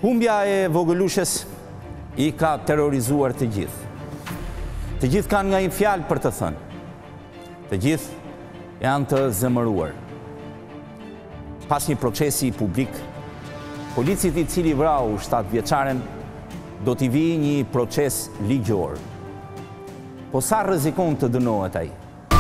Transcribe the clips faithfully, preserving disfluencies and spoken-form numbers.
Humbja e vogëlushes i ka terrorizuar të gjithë. Të gjithë kanë nga një fjalë për të thënë. Të gjithë janë të zemëruar. Pas një procesi publik, policit i cili vrau shtatë vjeçaren do t'i vijë një proces ligjor. Po sa rrezikon të dënohet ai?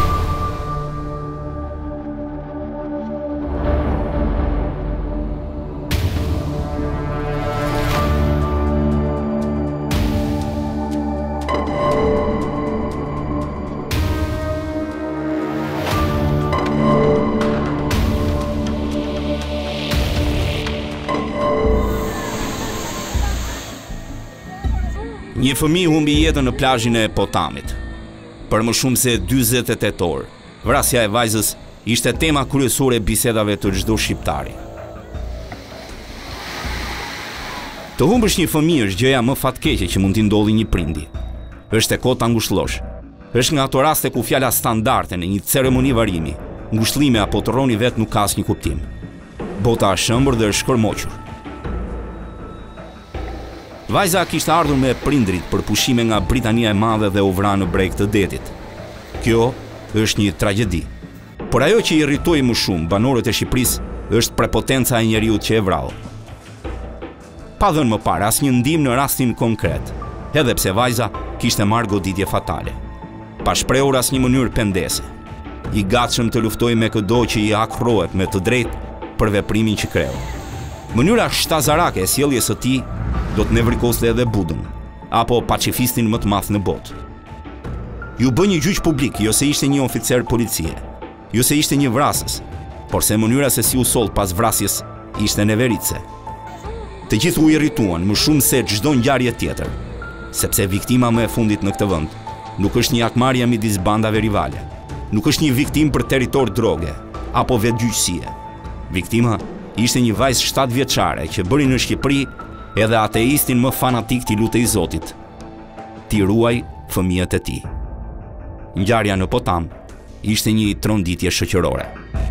Një fëmijë humbi jetën në plazhin e Potamit. Për më shumë se dyzet e tetë orë, vrasja e vajzës ishte tema kryesore e bisedave të çdo shqiptari. Të humbësh një fëmijë është gjëja më fatkeqe që mund t'i ndodhi një prindi. Është e kotë angushtllosh. Është nga ato raste ku fjala standarde në një ceremoni varimi, ngushëllime apo të rroni vetë nuk ka asnjë kuptim. Bota është shëmbur dhe është shkërmoqur. Vajza kishte ardhur me prindrit për pushime nga Britania e Madhe dhe u vra në breg të detit. Kjo është një tragjedi. Por ajo që i irritoi më shumë banorët e Shqipërisë është prepotenca e njeriut që e vrau. Pa dhënë më parë asnjë ndihmë në rastin konkret, edhe pse vajza kishte marrë goditje fatale. Pa shprehur asnjë mënyrë pendese. I gatshëm të luftojë me çdo që i akrohet me të drejtë për veprimin që kreu. Mënyra shtazarake e sjelljes së tij do të nevrikoste edhe Budën, apo pacifistin më të madh në botë. Ju bë një gjyq publik, jo se ishte një oficer policie, jo se ishte një vrasës, por se mënyra se si u soll pas vrasjes ishte neveritse. Të gjithë u irrituan më shumë se çdo ngjarje tjetër, sepse viktima më e fundit në këtë vend nuk është një akmarrje midis bandave rivale, nuk është një viktim për territor droge apo vetgjyqësie. Viktima ishte një vajzë shtatë vjeçare që bëri në Shqipëri edhe ateistin më fanatik t'i lutej Zotit. Ti ruaj fëmijët e tij. Ngjarja në Potam ishte një tronditje shoqërore.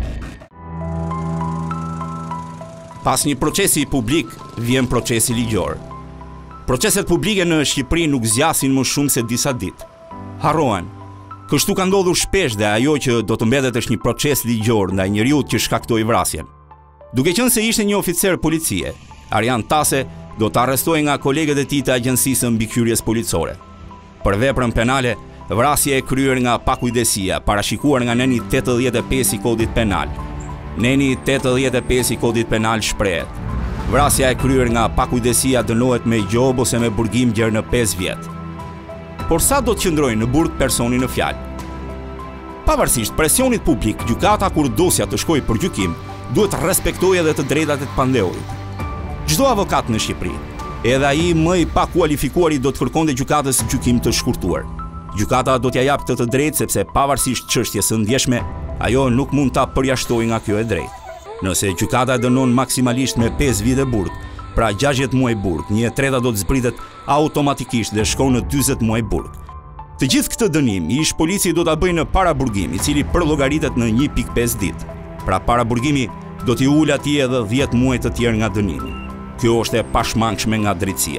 Pas një procesi publik vjen procesi ligjor. Proceset publike në Shqipëri nuk zgjasin më shumë se disa ditë. Harrohen. Kështu ka ndodhur shpesh dhe ajo që do të mbetet është një proces ligjor ndaj njeriut që shkaktoi vrasjen. Duke qenë se ishte një oficer policie, Arjan Tase do të arrestohej nga kolegët e tij të Agjencisë së Mbikëqyrjes Policore. Për veprën penale, vrasja e kryer nga pakujdesia, parashikuar nga neni tetëdhjetë e pesë i Kodit Penal. Neni tetëdhjetë e pesë i Kodit Penal shprehet: vrasja e kryer nga pakujdesia dënohet me gjobë ose me burgim gjerë në pesë vjet. Por sa do të qëndrojë në burg personi në fjalë? Pavarësisht presionit publik, gjykata kur dosja të shkojë për gjykim, duhet të respektojë edhe të drejtat e të pandehujt. Çdo avokat në Shqipëri, edhe ai më i pakualifikuari do të kërkonte gjykatës gjykim të shkurtuar. Gjykata do t'ja japë këtë të drejtë sepse pavarësisht çështjes së ndjeshme, ajo nuk mund ta përjashtojë nga kjo e drejtë. Nëse gjykata dënon maksimalisht me pesë vite burg, pra gjashtëdhjetë muaj burg, një e treta do të zbritet automatikisht dhe shkon në dyzet muaj burg. Të gjithë këtë dënim, ish polici do ta bëjë në paraburgim, i cili përllogaritet në një pikë pesë ditë. Pra paraburgimi do t'i ulë atij edhe dhjetë muaj të tjerë nga dënimi. Kjo është e pashmangshme nga drejtësia.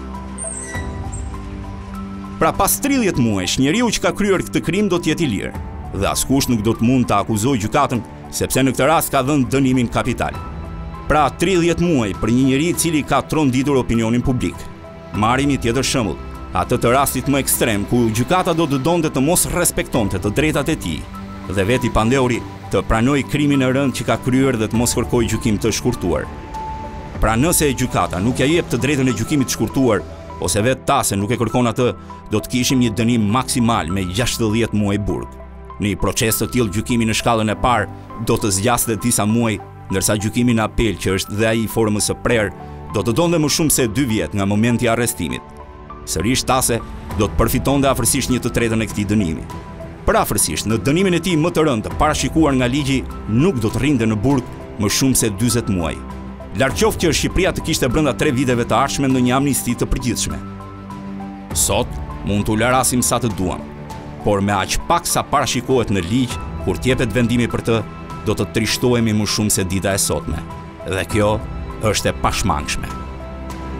Pra pas tridhjetë muajsh, njeriu që ka kryer këtë krim do të jetë i lirë, dhe askush nuk do të mund ta akuzojë gjykatën, sepse në këtë rast ka dhënë dënimin kapital. Pra tridhjetë muaj për një njeri i cili ka tronditur opinionin publik. Marrim një tjetër shembull, atë të rastit më ekstrem ku gjykata do të donte të mos respektonte të drejtat e tij, dhe veti pandehuri të pranojë krimin e rënd që ka kryer dhe të mos kërkojë gjykim të shkurtuar. Pra nëse gjykata nuk ja jep të drejtën e gjykimit të shkurtuar, ose vetë Tase nuk e kërkon atë, do të kishim një dënim maksimal me gjashtëdhjetë muaj burg. Në një proces të tillë gjykimi në shkallën e parë do të zgjaste disa muaj, ndërsa gjykimi në apel, që është dhe ai formës së prerë, do të donte më shumë se dy vjet nga momenti i arrestimit. Sërish Tase do të përfitonte afërsisht një të tretën e këtij dënimi. Përafërsisht, në dënimin e tij më të rëndë të parashikuar nga ligji, nuk do të rrinte në burg më shumë se dyzet muaj. Lartë qoftë që Shqipëria të kishte brenda tre viteve të ardhshme në një amnisti të përgjithshme. Sot mund t'u larasim sa të duam, por me aq pak sa parashikohet në ligj, kur t'jepet vendimi për të, do të trishtohemi më shumë se dita e sotme. Dhe kjo është e pashmangshme.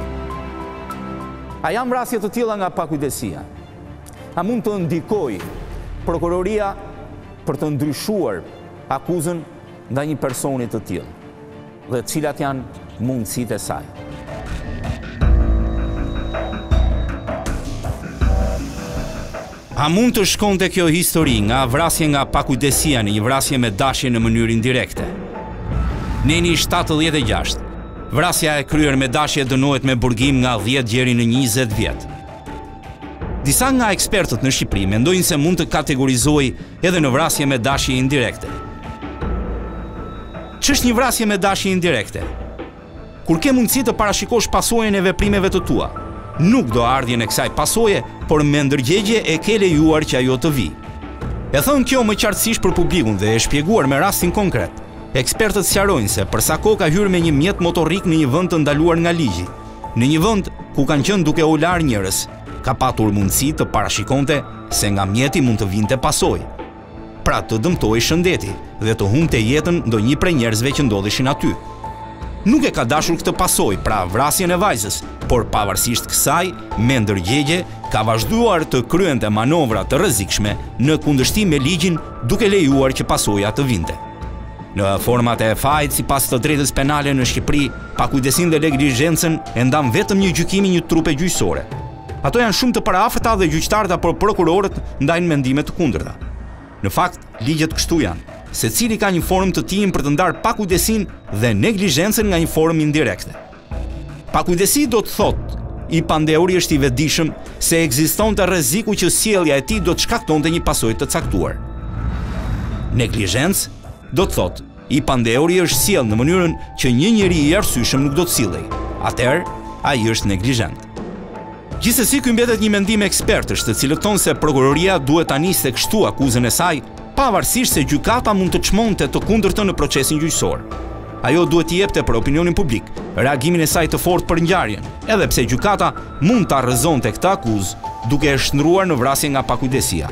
A janë vrasje të tilla nga pakujdesia? A mund të ndikoj prokuroria për të ndryshuar akuzën ndaj një personi të tillë? Dhe cilat janë mundësitë e saj? A mund të shkonte kjo histori nga vrasje nga pakujdesia në një vrasje me dashje në mënyrë indirekte? Neni shtatëdhjetë e gjashtë. Vrasja e kryer me dashje dënohet me burgim nga dhjetë deri në njëzet vjet. Disa nga ekspertët në Shqipëri mendojnë se mund të kategorizojë edhe në vrasje me dashje indirekte. Ç'është një vrasje me dashje indirekte? Kur ke mundësi të parashikosh pasojën e veprimeve të tua, nuk do ardhjen e kësaj pasoje, por me ndërgjegje e ke lejuar që ajo të vi. E thënë kjo më qartësisht për publikun dhe e shpjeguar me rastin konkret. Ekspertët sqarojnë se për sa kohë ka hyrë me një mjet motorik në një vend të ndaluar nga ligji, në një vend ku kanë qenë duke u larë njerëz, ka patur mundësi të parashikonte se nga mjeti mund të vinte pasojë. Pra të dëmtojë shëndeti dhe të humbte jetën ndonjë prej njerëzve që ndodheshin aty. Nuk e ka dashur këtë pasojë, pra vrasjen e vajzës, por pavarësisht kësaj, me ndërgjegje, ka vazhduar të kryente manovra të rrezikshme në kundërshtim me ligjin, duke lejuar që pasoja të vinte. Në format e fajit sipas të drejtës penale në Shqipëri, pakujdesin dhe negligjencën e ndan vetëm një gjykimi një trupe gjyqësore. Ato janë shumë të paraafërta dhe gjyqtarët apo prokurorët ndajnë mendime të kundërta. Në fakt, ligjet kështu janë. Secili ka një formë të tillë për të ndarë pakujdesin dhe negligjencën nga një formë indirekte. Pakujdesi do të thotë i pandeuri është i vetëdijshëm se ekzistonte rreziku që sjellja e tij do të shkaktonte një pasojë të caktuar. Negligjencë do të thotë i pandeuri është sjell në mënyrën që një njeri i arsyeshëm nuk do të sillej. Atëherë, ai është negligent. Gjithsesi, ky mbetet një mendim ekspertësh, të cilët thonë se prokuroria duhet ta nisë kështu akuzën e saj, pavarësisht se gjykata mund të çmonte të kundërtën në procesin gjyqësor. Ajo duhet t'i jepte për opinionin publik reagimin e saj të fortë për ngjarjen, edhe pse gjykata mund ta rrëzonte këtë akuzë duke e shndruar në vrasje nga pakujdesia.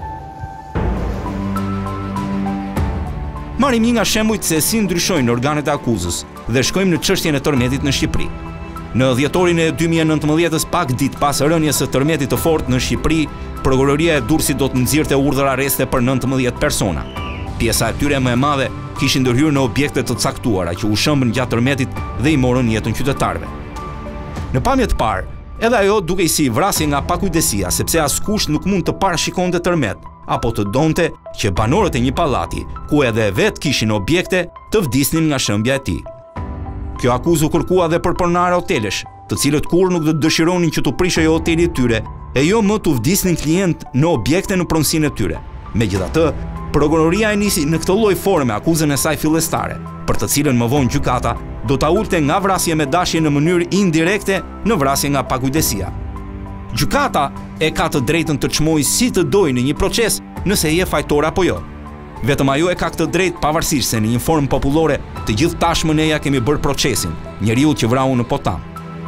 Marrim një nga shembujt se si ndryshojnë organet e akuzës dhe shkojmë në çështjen e tërmetit në Shqipëri. Në dhjetorin e dy mijë e nëntëmbëdhjetë, pak ditë pas rënies së tërmetit të fortë në Shqipëri, prokuroria e Durrësit do të nxirrte urdhër arreste për nëntëmbëdhjetë persona. Pjesa e tyre më e madhe kishin ndërhyrë në objekte të caktuara që u shëmbën gjatë tërmetit dhe i morën jetën qytetarëve. Në pamje të parë, edhe ajo dukej si vrasje nga pakujdesia, sepse askush nuk mund të parashikonte tërmet, apo të donte që banorët e një pallati, ku edhe vetë kishin objekte, të vdisnin nga shëmbja e tij. Kjo akuzë u kërkua dhe për pronarë hotelesh, të cilët kur nuk do të dëshironin që të prishej hoteli i tyre, e jo më të vdisnin klient në objekte në pronësinë e tyre. Megjithatë, prokuroria e nisi në këtë lloj forme akuzën e saj fillestare, për të cilën më vonë gjykata do ta ulte nga vrasje me dashje në mënyrë indirekte në vrasje nga pakujdesia. Gjykata e ka të drejtën të çmojë si të dojë në një proces nëse je fajtor apo jo. Vetëm ajo e ka këtë drejtë pavarësisht se në një formë popullore të gjithë tashmë ne ja kemi bërë procesin, njeriu që vrau në Potam.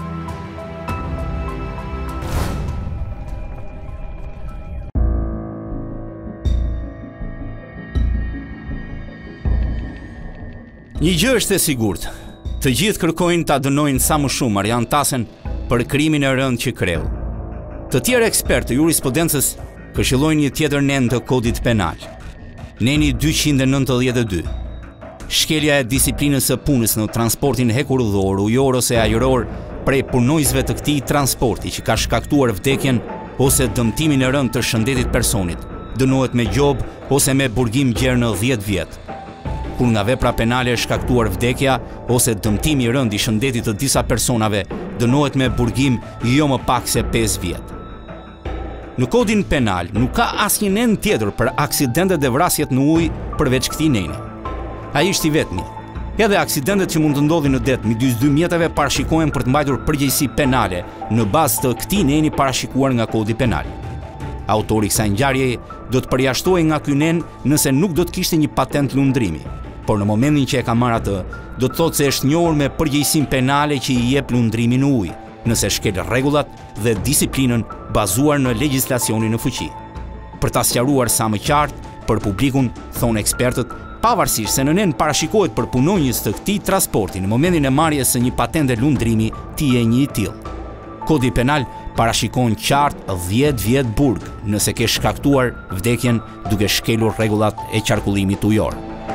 Një gjë është e sigurt. Të gjithë kërkojnë ta dënojnë sa më shumë Arjan Tasen për krimin e rënd që kreu. Të tjerë ekspertë të jurisprudencës këshillojnë një tjetër nen të kodit penal. Neni dyqind e nëntëdhjetë e dy. Shkelja e disiplinës së punës në transportin hekurudhor, ujor ose ajror prej punojësve të këtij transporti që ka shkaktuar vdekjen ose dëmtimin e rënd të shëndetit personit, dënohet me gjobë ose me burgim gjerë në dhjetë vjet. Kur nga vepra penale e shkaktuar vdekja ose dëmtimi i rënd i shëndetit të disa personave, dënohet me burgim jo më pak se pesë vjet. Në kodin penal nuk ka asnjë nen tjetër për aksidentet dhe vrasjet në ujë përveç këtij neni. Ai është i vetmi. Edhe aksidentet që mund të ndodhin në det midis dy mjeteve parashikohen për të mbajtur përgjegjësi penale në bazë të këtij neni parashikuar nga kodi penal. Autori i kësaj ngjarjeje do të përjashtohej nga ky nen nëse nuk do të kishte një patent lundrimi, por në momentin që e ka marrë atë, do të thotë se është njohur me përgjegjësinë penale që i jep lundrimi në ujë, nëse shkel rregullat dhe disiplinën bazuar në legjislacionin në fuqi. Për ta sqaruar sa më qartë për publikun, thonë ekspertët, pavarësisht se në nen parashikohet për punonjës të këtij transporti në momentin e marrjes së një patente lundrimi, ti je një i tillë. Kodi penal parashikon qartë dhjetë vjet burg nëse ke shkaktuar vdekjen duke shkelur rregullat e qarkullimit ujor.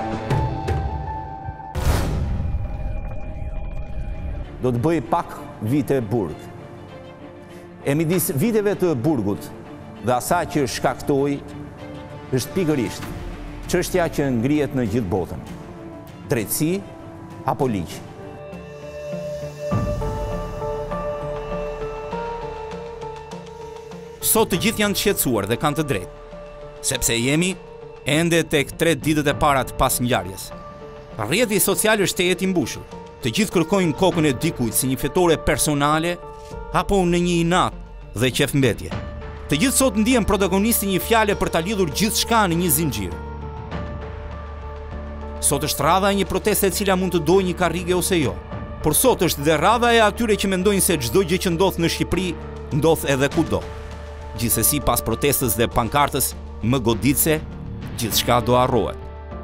Do të bëj pak vite burg. E midis viteve të burgut dhe asaj që shkaktoi është pikërisht çështja që ngrihet në gjithë botën. Drejtësi apo ligj? Sot të gjithë janë të shqetësuar dhe kanë të drejtë, sepse jemi ende tek tre ditët e para të pas ngjarjes. Rrjeti social është tejet i mbushur. Të gjithë kërkojnë kokën e dikujt si një fetore personale apo në një inat dhe qefmbetje. Të gjithë sot ndihen protagonisti një fjale për ta lidhur gjithçka në një zinxhir. Sot është radha e një proteste e cila mund të dojë një karrige ose jo. Por sot është dhe radha e atyre që mendojnë se çdo gjë që ndodh në Shqipëri ndodh edhe kudo. Gjithsesi pas protestës dhe pankartës më goditse, gjithçka do harrohet.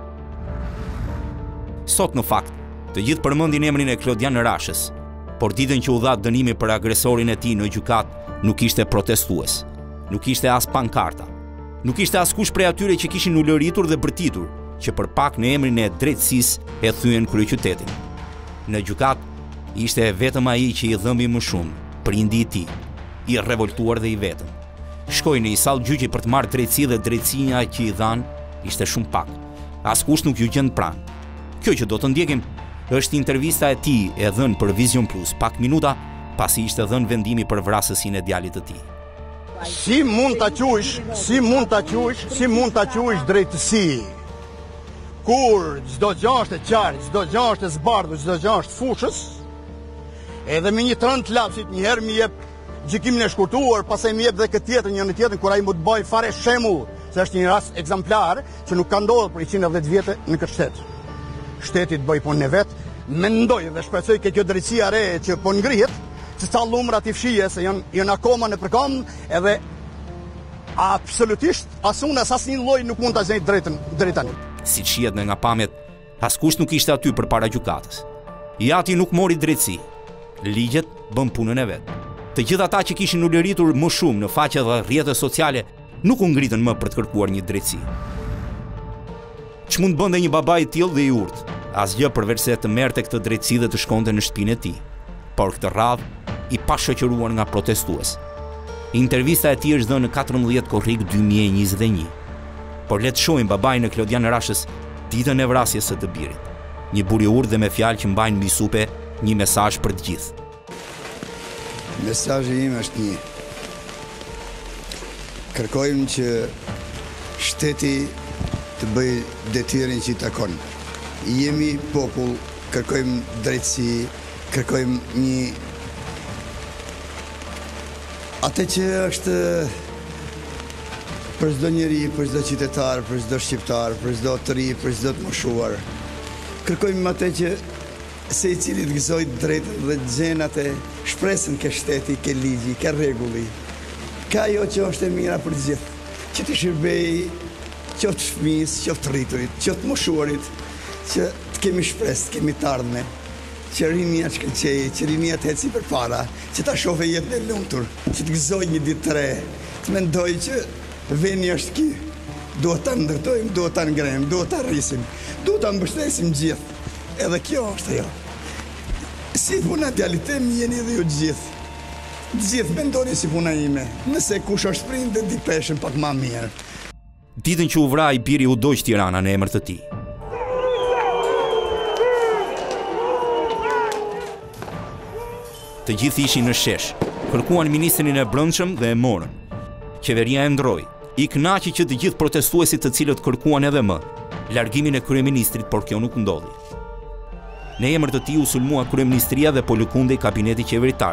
Sot në fakt, të gjithë përmendin emrin e Klodian Rashës, por ditën që u dha dënimi për agresorin e tij në gjykat, nuk ishte protestues, nuk ishte as pankarta, nuk ishte askush prej atyre që kishin ulëritur dhe bërtitur, që për pak në emrin e drejtësisë e thyen kryeqytetin. Në gjykat ishte vetëm ai që i dhëmbi më shumë, prindi i tij, i revoltuar dhe i vetëm. Shkoi në një sallë gjyqi për të marrë drejtësi dhe drejtësia që i dhan ishte shumë pak. Askush nuk ju gjend pranë. Kjo që do të ndjekim është intervista e tij e dhënë për Vision Plus pak minuta pasi ishte dhënë vendimi për vrasësinë e djalit të tij. Si mund ta quajsh, si mund ta quajsh, si mund ta quajsh drejtësi? Kur çdo gjë është e qartë, çdo gjë është e zbardhur, çdo gjë është fushës, edhe me një trënd lapsit një herë më jep gjykimin e shkurtuar, pastaj më jep dhe këtë tjetër, një në tjetër kur ai mund të bëj fare shembull, se është një rast ekzemplar që nuk ka ndodhur për njëqind e dhjetë vjetë në këtë shtet. Shteti të bëj punën e vet, mendoj dhe shpresoj që kjo drejtësia re që po ngrihet, që ca lumra të fshije se janë janë akoma në përkam, edhe absolutisht asun as asnjë lloj nuk mund ta zgjidhë drejtën drejtën. Si shihet nga pamjet, askush nuk ishte aty përpara gjykatës. Jati nuk mori drejtësi. Ligjet bën punën e vet. Të gjithë ata që kishin ulëritur më shumë në faqe dhe rrjete sociale nuk u ngritën më për të kërkuar një drejtësi. Ç'mund bënte një baba i tillë dhe i urtë? Asgjë përveç se të merrte këtë drejtësi dhe të shkonte në shtëpinë e tij. Por këtë radhë i pashoqëruar nga protestues. Intervista e tij është dhënë në katërmbëdhjetë korrik dy mijë e njëzet e një. Por le të shohim babain e Klodian Rashës ditën e vrasjes së të birit. Një bur i urtë dhe me fjalë që mbajnë mbi supe një mesazh për të gjithë. Mesazhi im është një. Kërkojmë që shteti të bëjë detyrin që i takon. Jemi popull, kërkojmë drejtësi, kërkojmë një atë që është për çdo njeri, për çdo qytetar, për çdo shqiptar, për çdo të ri, për çdo të moshuar. Kërkojmë atë që se i cili të gëzoj drejtën dhe gjenat e shpresën ke shteti, ke ligji, ke rregulli. Ka ajo që është e mira për gjithë, që të shërbej qoftë fëmijës, qoftë rriturit, qoftë moshuarit, që të kemi shpresë, të kemi të ardhme, që rinia të shkëlqej, që rinia të eci përpara, që ta shohë jetën e lumtur, që të gëzoj një ditë të re, të mendoj që veni është ky. Duhet ta ndërtojmë, duhet ta ngrejmë, duhet ta rrisim, duhet ta mbështesim gjithë. Edhe kjo është ajo. Si puna djalit tim jeni dhe ju gjithë. Të gjithë mendoni si puna ime. Nëse kush është prindë, di peshën pak më mirë. Ditën që u vra i biri u doq Tirana në emër të tij. Të gjithë ishin në shesh, kërkuan ministrin e Brendshëm dhe e morën. Qeveria e ndroi, i kënaqi që të gjithë protestuesit të cilët kërkuan edhe më largimin e kryeministrit, por kjo nuk ndodhi. Në emër të tij u sulmua kryeministria dhe po lëkundej kabineti qeveritar.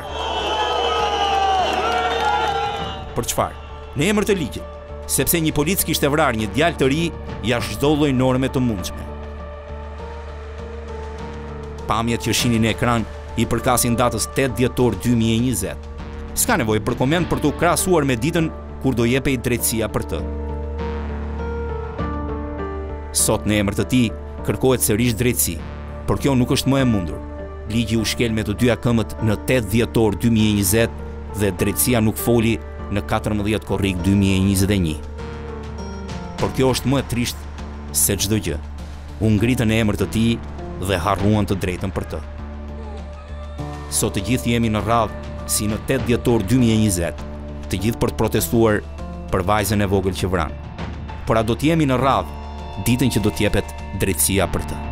Për çfarë? Në emër të ligjit, sepse një polic kishte vrarë një djalë të ri jashtë çdo lloj norme të mundshme. Pamjet që shihni në ekran i përkasin datës tetë dhjetor dy mijë e njëzet. S'ka nevojë për koment për të krahasuar me ditën kur do jepej drejtësia për të. Sot në emër të tij kërkohet sërish drejtësi, por kjo nuk është më e mundur. Ligji u shkel me të dyja këmbët në tetë dhjetor dy mijë e njëzet dhe drejtësia nuk foli në katërmbëdhjetë korrik dy mijë e njëzet e një. Por kjo është më e trisht se çdo gjë. U ngritën në emër të tij dhe harruan të drejtën për të. Sot të gjithë jemi në radhë si në tetë dhjetor dy mijë e njëzet, të gjithë për të protestuar për vajzën e vogël që vran. Por a do të jemi në radhë ditën që do të jepet drejtësia për të?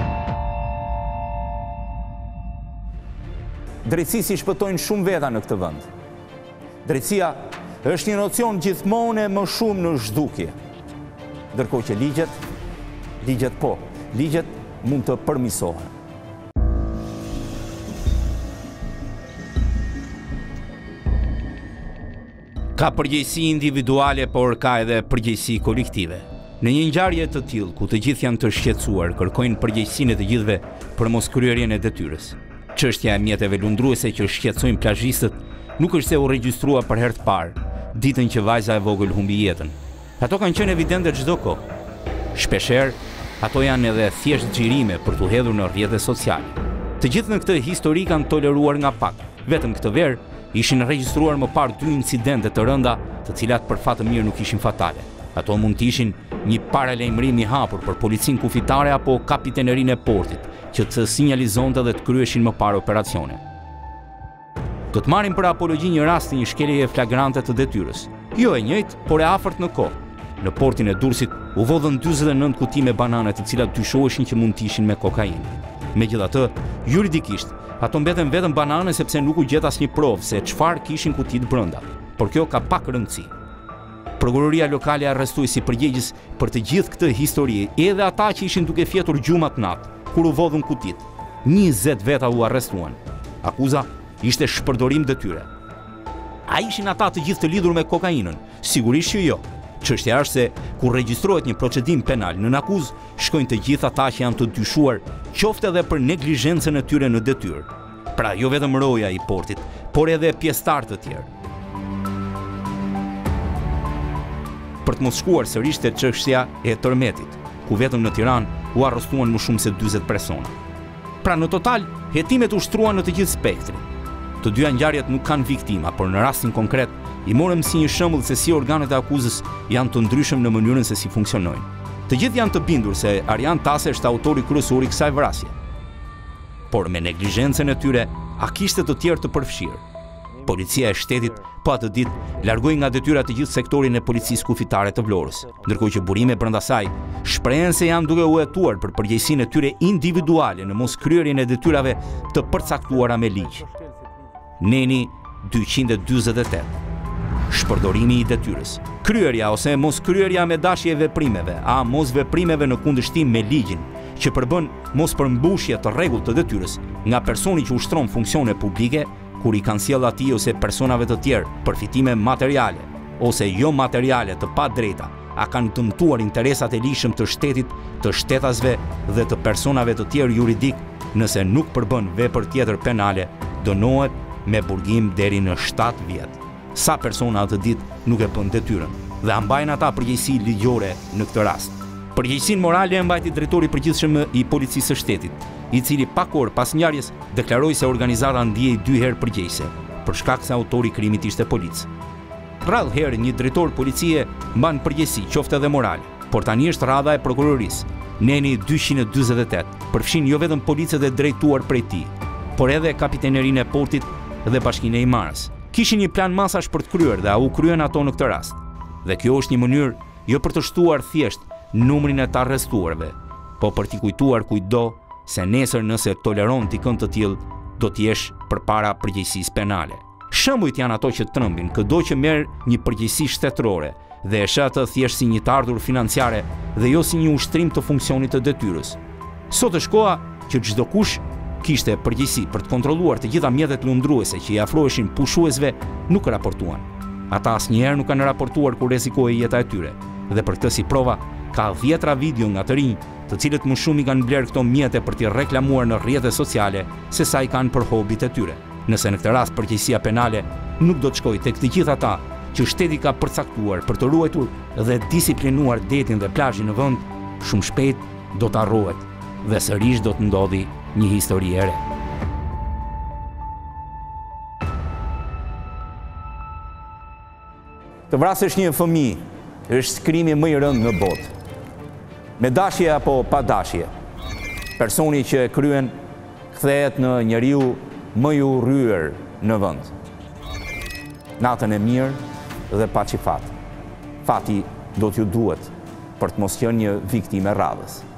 Drejtësisë i shpëtojnë shumë veta në këtë vend. Drejtësia është një nocion gjithmonë më shumë në zhdukje. Ndërkohë që ligjet, ligjet po, ligjet mund të përmirësohen. Ka përgjegjësi individuale, por ka edhe përgjegjësi kolektive. Në një ngjarje të tillë ku të gjithë janë të shqetësuar, kërkojnë përgjegjësinë e të gjithëve për moskryerjen e detyrës. Çështja e mjeteve lundruese që shqetësojnë plazhistët nuk është se u regjistrua për herë të parë ditën që vajza e vogël humbi jetën. Ato kanë qenë evidente çdo kohë. Shpeshherë ato janë edhe thjesht xhirime për t'u hedhur në rrjetet sociale. Të gjithë në këtë histori kanë toleruar nga pak. Vetëm këtë verë ishin regjistruar më parë dy incidente të rënda, të cilat për fat të mirë nuk ishin fatale. Ato mund të ishin një paralajmërim i hapur për policinë kufitare apo kapitenerinë e portit, që të sinjalizonte dhe të kryeshin më parë operacione. Do të marrim për apologji një rast të një shkeljeje flagrante të detyrës. Jo e njëjtë, por e afërt në kohë. Në portin e Durrësit u vodhën dyzet e nëntë kuti me banane, të cilat dyshoheshin që mund të ishin me kokainë. Megjithatë, juridikisht, ato mbeten vetëm banane sepse nuk u gjet asnjë provë se çfarë kishin kutit brenda. Por kjo ka pak rëndësi. Prokuroria lokale arrestoi si përgjegjës për të gjithë këtë histori edhe ata që ishin duke fjetur gjumat natë, kur u vodhën kutit. njëzet veta u arrestuan. Akuza ishte shpërdorim detyre. A ishin ata të gjithë të lidhur me kokainën? Sigurisht që jo. Çështja është se kur regjistrohet një procedim penal nën akuzë, shkojnë të gjithë ata që janë të dyshuar, qoftë edhe për neglizhencën e tyre në detyrë. Pra jo vetëm roja i portit, por edhe pjesëtar të tjerë. Për të mos shkuar sërish te çështja e tërmetit, ku vetëm në Tiranë u arrestuan më shumë se dyzet persona. Pra në total, hetimet u shtruan në të gjithë spektrin. Të dyja ngjarjet nuk kanë viktima, por në rastin konkret i morëm si një shembull se si organet e akuzës janë të ndryshëm në mënyrën se si funksionojnë. Të gjithë janë të bindur se Arjan Tase është autori kryesor i kësaj vrasje. Por me neglizhencën e tyre, a kishte të tjerë të përfshirë? Policia e shtetit po atë ditë largoi nga detyra të gjithë sektorin e policisë kufitare të Vlorës, ndërkohë që burime brenda saj shprehen se janë duke u hetuar për përgjegjësinë e tyre individuale në moskryerjen e detyrave të përcaktuara me ligj. Neni dyqind e dyzet e tetë. Shpërdorimi i detyrës. Kryerja ose mos kryerja me dashje e veprimeve, a mos veprimeve në kundërshtim me ligjin, që përbën mos përmbushje të rregullt të detyrës nga personi që ushtron funksione publike, kur i kanë sjell atij ose personave të tjerë përfitime materiale ose jo materiale të padrejta, a kanë dëmtuar interesat e lishëm të shtetit, të shtetasve dhe të personave të tjerë juridik, nëse nuk përbën vepër tjetër penale, dënohet me burgim deri në shtatë vjet. Sa persona atë ditë nuk e bën detyrën dhe mbajnë ata përgjegjësi ligjore në këtë rast. Përgjegjësinë morale e mbajti drejtori i përgjithshëm i policisë së shtetit, i cili pak orë pas ngjarjes deklaroi se organizata ndiej dy herë përgjegjëse, për shkak se autori i krimit ishte polic. Rrallë herë një drejtor policie mban përgjegjësi, qoftë edhe morale, por tani është radha e prokurorisë. Neni dyqind e dyzet e tetë përfshin jo vetëm policët e drejtuar prej tij, por edhe kapitenerinë e portit dhe bashkinë e Imarës. Kishin një plan masash për të kryer dhe u kryen ato në këtë rast. Dhe kjo është një mënyrë jo për të shtuar thjesht numrin e të arrestuarve, po për t'i kujtuar kujtdo se nesër nëse toleron dikën të tillë, do t'jesh përpara përgjegjësisë penale. Shembujt janë ato që trëmbin, këdo që merr një përgjegjësi shtetërore dhe e sheh atë thjesht si një të ardhur financiare dhe jo si një ushtrim të funksionit të detyrës. Sot është koha që çdo kush kishte përgjegjësi për të kontrolluar të gjitha mjetet lundruese që i afroheshin pushuesve nuk raportuan. Ata asnjëherë nuk kanë raportuar kur rrezikohej jeta e tyre, dhe për këtë si prova ka dhjetra video nga të rinj, të cilët më shumë i kanë bler këto mjete për t'i reklamuar në rrjetet sociale se sa i kanë për hobit e tyre. Nëse në këtë rast përgjegjësia penale nuk do të shkojë tek të gjithë ata që shteti ka përcaktuar për të ruajtur dhe disiplinuar detin dhe plazhin në vend, shumë shpejt do të harrohet dhe sërish do të ndodhi një histori e re. Të vrasësh një fëmijë është krimi më i rëndë në botë. Me dashje apo pa dashje, personi që e kryen kthehet në njeriu më i urryer në vend. Natën e mirë dhe paçi fat. Fati do t'ju duhet për të mos qenë një viktimë e radhës.